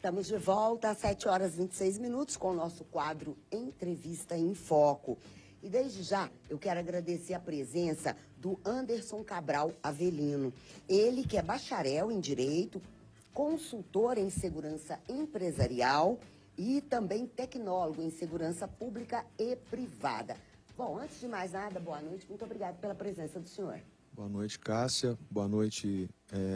Estamos de volta às 7 horas e 26 minutos com o nosso quadro Entrevista em Foco. E desde já eu quero agradecer a presença do Anderson Cabral Avelino. Ele que é bacharel em Direito, consultor em Segurança Empresarial e também tecnólogo em Segurança Pública e Privada. Bom, antes de mais nada, boa noite. Muito obrigada pela presença do senhor. Boa noite, Cássia. Boa noite,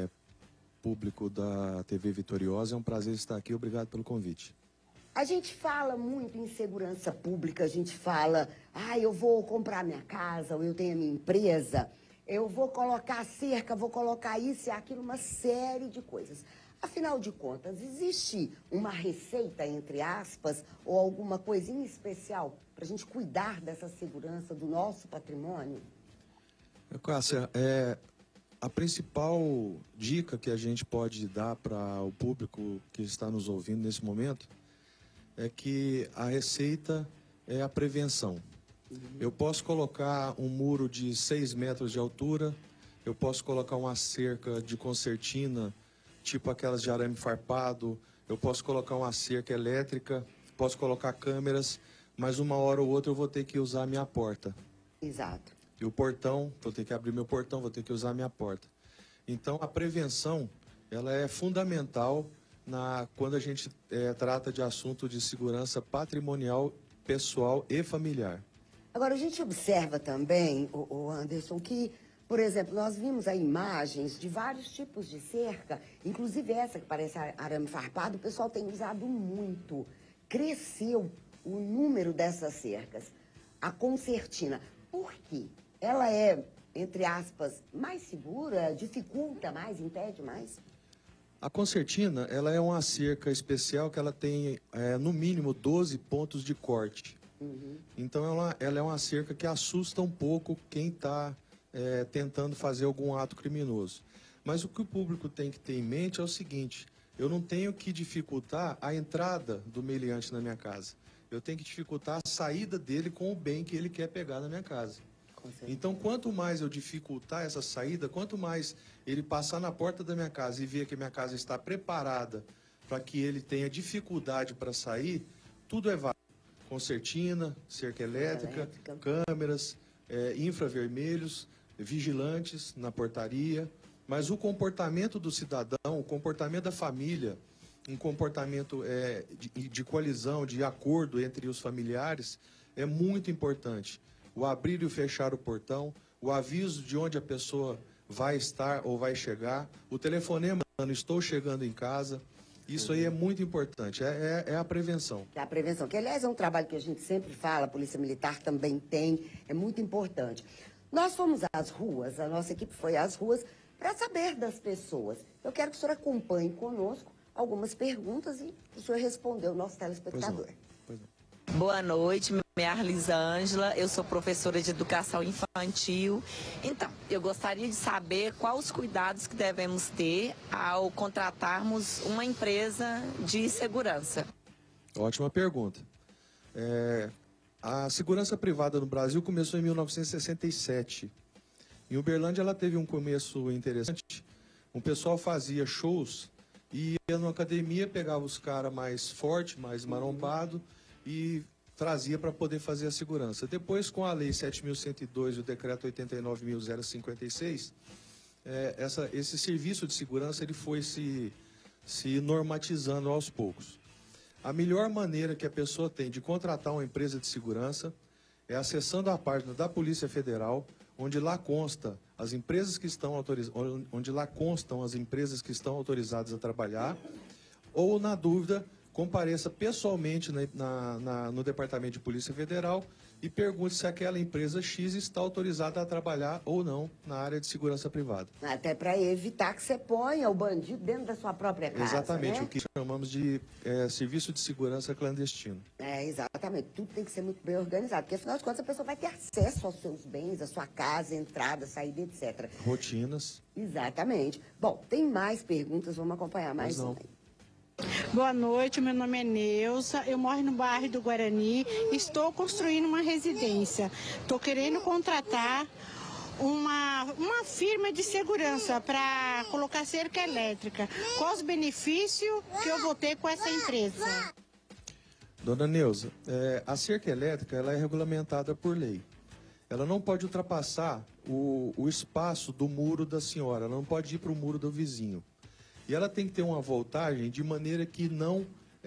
público da TV Vitoriosa. É um prazer estar aqui. Obrigado pelo convite. A gente fala muito em segurança pública, a gente fala, eu vou comprar minha casa, ou eu tenho a minha empresa, eu vou colocar cerca, vou colocar isso e aquilo, uma série de coisas. Afinal de contas, existe uma receita, entre aspas, ou alguma coisinha especial para a gente cuidar dessa segurança do nosso patrimônio? Cássia, a principal dica que a gente pode dar para o público que está nos ouvindo nesse momento é que a receita é a prevenção. Eu posso colocar um muro de 6 metros de altura, eu posso colocar uma cerca de concertina, tipo aquelas de arame farpado, eu posso colocar uma cerca elétrica, posso colocar câmeras, mas uma hora ou outra eu vou ter que usar a minha porta. Exato. E o portão, vou ter que abrir meu portão, vou ter que usar a minha porta. Então, a prevenção, ela é fundamental quando a gente trata de assunto de segurança patrimonial, pessoal e familiar. Agora, a gente observa também, o Anderson, que, por exemplo, nós vimos aí imagens de vários tipos de cerca, inclusive essa que parece arame farpado, o pessoal tem usado muito. Cresceu o número dessas cercas. A concertina, por quê? Ela é, entre aspas, mais segura, dificulta mais, impede mais? A concertina, ela é uma cerca especial que ela tem, no mínimo, 12 pontos de corte. Então, ela é uma cerca que assusta um pouco quem está tentando fazer algum ato criminoso. Mas o que o público tem que ter em mente é o seguinte: eu não tenho que dificultar a entrada do meliante na minha casa. Eu tenho que dificultar a saída dele com o bem que ele quer pegar na minha casa. Então, quanto mais eu dificultar essa saída, quanto mais ele passar na porta da minha casa e ver que a minha casa está preparada para que ele tenha dificuldade para sair, tudo é válido. Concertina, cerca elétrica, câmeras, infravermelhos, vigilantes na portaria. Mas o comportamento do cidadão, o comportamento da família, um comportamento de coalizão, de acordo entre os familiares, é muito importante. O abrir e o fechar o portão, o aviso de onde a pessoa vai estar ou vai chegar, o telefonema, estou chegando em casa, isso aí é muito importante, é a prevenção. É a prevenção, que aliás é um trabalho que a gente sempre fala, a Polícia Militar também tem, é muito importante. Nós fomos às ruas, a nossa equipe foi às ruas para saber das pessoas. Eu quero que o senhor acompanhe conosco algumas perguntas e o senhor respondeu, nosso telespectador. Pois não. Boa noite, meu nome é Arlisângela, eu sou professora de educação infantil. Então, eu gostaria de saber quais os cuidados que devemos ter ao contratarmos uma empresa de segurança. Ótima pergunta. A segurança privada no Brasil começou em 1967. Em Uberlândia ela teve um começo interessante. O pessoal fazia shows e ia numa academia, pegava os caras mais fortes, mais marombados, e trazia para poder fazer a segurança. Depois, com a Lei 7.102 e o Decreto 89.056, esse serviço de segurança ele foi se normatizando aos poucos. A melhor maneira que a pessoa tem de contratar uma empresa de segurança é acessando a página da Polícia Federal, onde lá consta as empresas que estão autorizadas a trabalhar, ou, na dúvida, compareça pessoalmente no Departamento de Polícia Federal e pergunte se aquela empresa X está autorizada a trabalhar ou não na área de segurança privada. Até para evitar que você ponha o bandido dentro da sua própria casa. Exatamente, né? o que chamamos de serviço de segurança clandestino. Exatamente, tudo tem que ser muito bem organizado, porque afinal de contas a pessoa vai ter acesso aos seus bens, à sua casa, entrada, saída, etc. Rotinas. Exatamente. Bom, tem mais perguntas, vamos acompanhar mais uma. Boa noite, meu nome é Neuza, eu moro no bairro do Guarani, estou construindo uma residência. Estou querendo contratar uma uma firma de segurança para colocar cerca elétrica. Quais os benefícios que eu vou ter com essa empresa? Dona Neuza, a cerca elétrica ela é regulamentada por lei. Ela não pode ultrapassar o espaço do muro da senhora, ela não pode ir para o muro do vizinho. E ela tem que ter uma voltagem de maneira que não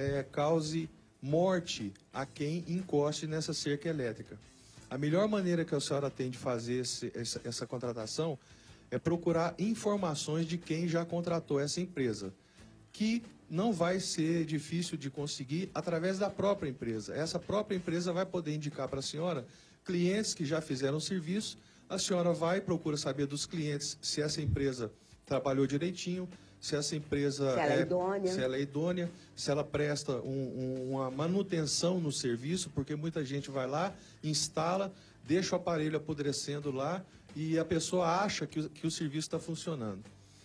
cause morte a quem encoste nessa cerca elétrica. A melhor maneira que a senhora tem de fazer essa contratação é procurar informações de quem já contratou essa empresa, que não vai ser difícil de conseguir através da própria empresa. Essa própria empresa vai poder indicar para a senhora clientes que já fizeram o serviço. A senhora vai, procura saber dos clientes se essa empresa trabalhou direitinho, se essa empresa se ela é idônea, se ela presta uma manutenção no serviço, porque muita gente vai lá, instala, deixa o aparelho apodrecendo lá e a pessoa acha que o serviço está funcionando.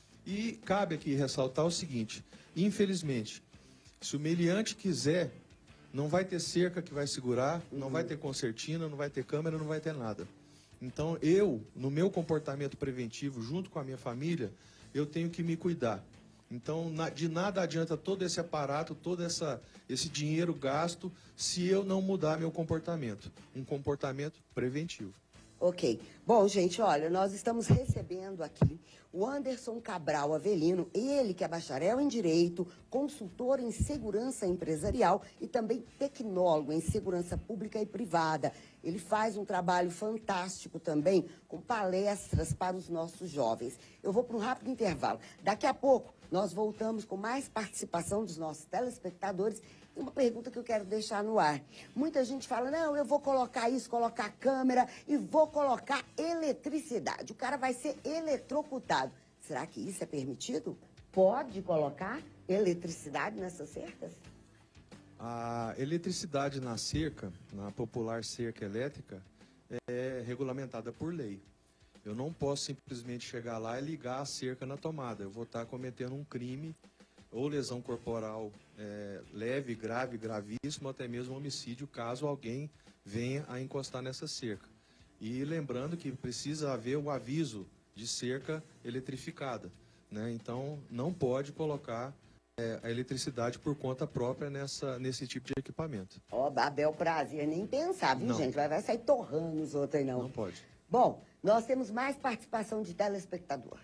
E cabe aqui ressaltar o seguinte: infelizmente, se o meliante quiser, não vai ter cerca que vai segurar, não vai ter concertina, não vai ter câmera, não vai ter nada. Então no meu comportamento preventivo, junto com a minha família, eu tenho que me cuidar. Então, de nada adianta todo esse aparato, todo esse dinheiro gasto, se eu não mudar meu comportamento. Um comportamento preventivo. Ok. Bom, gente, olha, nós estamos recebendo aqui o Anderson Cabral Avelino, ele que é bacharel em Direito, consultor em Segurança Empresarial e também tecnólogo em Segurança Pública e Privada. Ele faz um trabalho fantástico também com palestras para os nossos jovens. Eu vou para um rápido intervalo. Daqui a pouco nós voltamos com mais participação dos nossos telespectadores. E uma pergunta que eu quero deixar no ar. Muita gente fala, não, eu vou colocar isso, colocar câmera e vou colocar eletricidade. O cara vai ser eletrocutado. Será que isso é permitido? Pode colocar eletricidade nessas cercas? A eletricidade na cerca, na popular cerca elétrica, é regulamentada por lei. Eu não posso simplesmente chegar lá e ligar a cerca na tomada. Eu vou estar cometendo um crime ou lesão corporal leve, grave, gravíssimo, até mesmo homicídio, caso alguém venha a encostar nessa cerca. E lembrando que precisa haver o aviso de cerca eletrificada, né? Então, não pode colocar a eletricidade por conta própria nesse tipo de equipamento. Ó, Babel Prazer, nem pensar, viu, Não. gente? Vai sair torrando os outros aí, não. Não pode. Bom, nós temos mais participação de telespectador.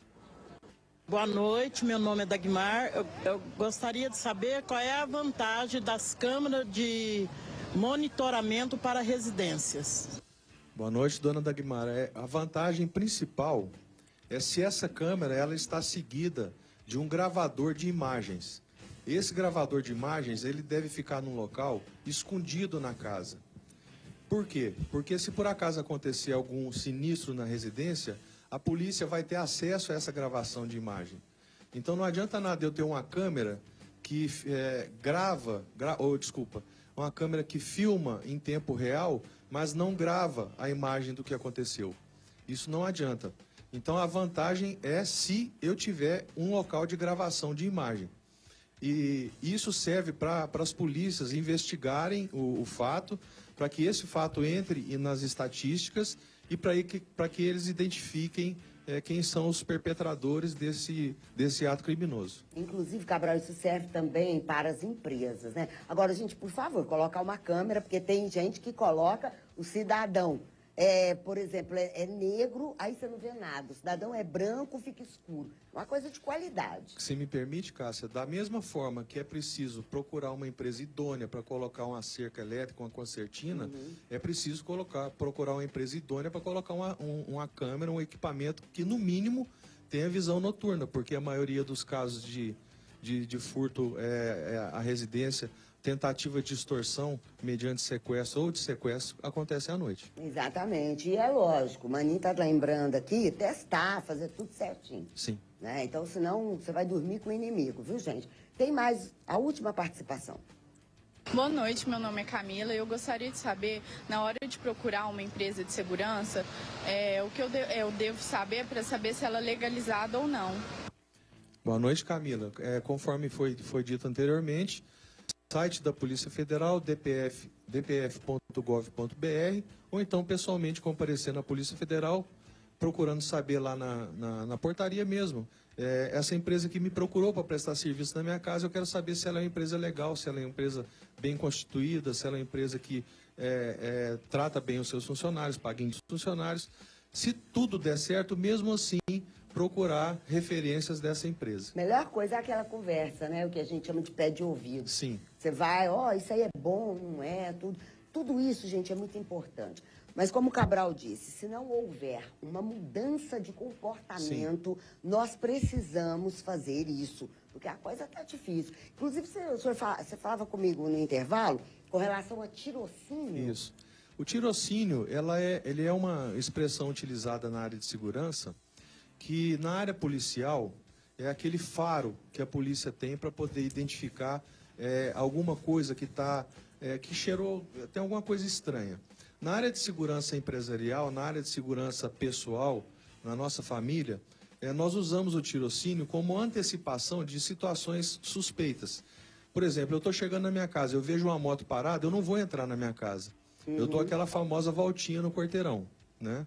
Boa noite, meu nome é Dagmar. Eu gostaria de saber qual é a vantagem das câmeras de monitoramento para residências. Boa noite, dona Dagmar. A vantagem principal é se essa câmera ela está seguida de um gravador de imagens. Esse gravador de imagens ele deve ficar num local escondido na casa. Por quê? Porque se por acaso acontecer algum sinistro na residência, a polícia vai ter acesso a essa gravação de imagem. Então não adianta nada eu ter uma câmera que uma câmera que filma em tempo real, mas não grava a imagem do que aconteceu. Isso não adianta. Então a vantagem é se eu tiver um local de gravação de imagem. E isso serve para as polícias investigarem o fato, para que esse fato entre nas estatísticas e para que eles identifiquem quem são os perpetradores desse ato criminoso. Inclusive, Cabral, isso serve também para as empresas, né? Agora, gente, por favor, colocar uma câmera, porque tem gente que coloca o cidadão. Por exemplo, é negro, aí você não vê nada. O cidadão é branco, fica escuro. Uma coisa de qualidade. Se me permite, Cássia, da mesma forma que é preciso procurar uma empresa idônea para colocar uma cerca elétrica, uma concertina, é preciso procurar uma empresa idônea para colocar uma câmera, um equipamento que, no mínimo, tenha visão noturna, porque a maioria dos casos de furto à residência, tentativa de extorsão mediante sequestro ou de sequestro, acontece à noite. Exatamente. E é lógico, o Maninho tá lembrando aqui, testar, fazer tudo certinho. Sim. Né? Então, senão, você vai dormir com o inimigo, viu, gente? Tem mais a última participação. Boa noite, meu nome é Camila e eu gostaria de saber, na hora de procurar uma empresa de segurança, o que eu devo saber para saber se ela é legalizada ou não. Boa noite, Camila. Conforme foi dito anteriormente, site da Polícia Federal, dpf.gov.br, ou então pessoalmente comparecer na Polícia Federal procurando saber lá na portaria mesmo. Essa empresa que me procurou para prestar serviço na minha casa, eu quero saber se ela é uma empresa legal, se ela é uma empresa bem constituída, se ela é uma empresa que trata bem os seus funcionários, paga os funcionários. Se tudo der certo, mesmo assim, procurar referências dessa empresa. Melhor coisa é aquela conversa, né? O que a gente chama de pé de ouvido. Sim. Você vai, isso aí é bom, não é, tudo. Tudo isso, gente, é muito importante. Mas como o Cabral disse, se não houver uma mudança de comportamento, nós precisamos fazer isso, porque a coisa está difícil. Inclusive, você falava comigo no intervalo com relação a tirocínio. Isso. O tirocínio, ele é uma expressão utilizada na área de segurança, que na área policial é aquele faro que a polícia tem para poder identificar alguma coisa que cheirou, tem alguma coisa estranha. Na área de segurança empresarial, na área de segurança pessoal, na nossa família, nós usamos o tirocínio como antecipação de situações suspeitas. Por exemplo, eu estou chegando na minha casa, eu vejo uma moto parada, eu não vou entrar na minha casa. Eu dou aquela famosa voltinha no quarteirão, né?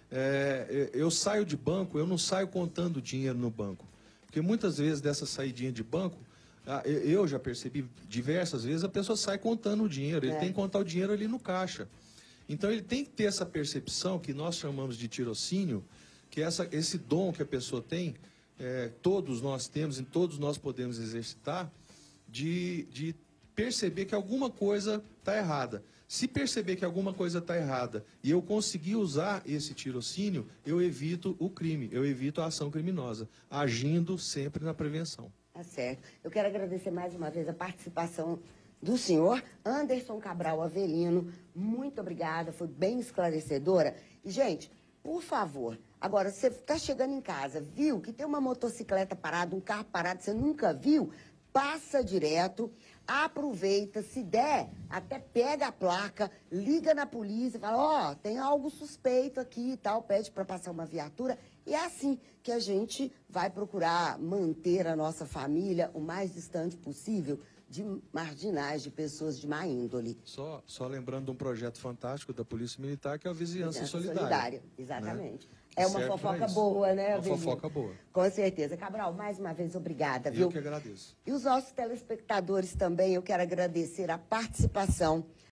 Eu saio de banco, eu não saio contando dinheiro no banco. Porque muitas vezes dessa saidinha de banco, eu já percebi diversas vezes, a pessoa sai contando o dinheiro, ele tem que contar o dinheiro ali no caixa. Então ele tem que ter essa percepção que nós chamamos de tirocínio, que esse dom que a pessoa tem, todos nós temos e todos nós podemos exercitar, de perceber que alguma coisa está errada. Se perceber que alguma coisa está errada e eu conseguir usar esse tirocínio, eu evito o crime, eu evito a ação criminosa, agindo sempre na prevenção. Tá certo. Eu quero agradecer mais uma vez a participação do senhor Anderson Cabral Avelino. Muito obrigada, foi bem esclarecedora. E, gente, por favor, agora, você está chegando em casa, viu que tem uma motocicleta parada, um carro parado, você nunca viu? Passa direto, aproveita, se der, até pega a placa, liga na polícia, fala, tem algo suspeito aqui e tal, pede para passar uma viatura. E é assim que a gente vai procurar manter a nossa família o mais distante possível de marginais, de pessoas de má índole. Só lembrando de um projeto fantástico da Polícia Militar, que é a Vizinhança Solidária. Exatamente. Né? É uma fofoca boa, né, Uma fofoca boa. Com certeza. Cabral, mais uma vez, obrigada, viu? Eu que agradeço. E os nossos telespectadores também, eu quero agradecer a participação